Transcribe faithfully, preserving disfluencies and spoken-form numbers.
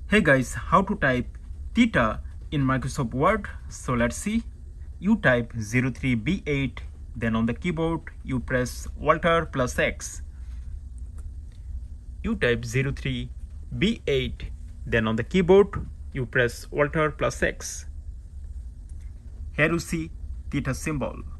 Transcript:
Hey guys, how to type theta in Microsoft Word? So let's see. You type zero three B eight, then on the keyboard you press Alt plus X. You type zero three B eight, then on the keyboard you press Alt plus X. Here you see theta symbol.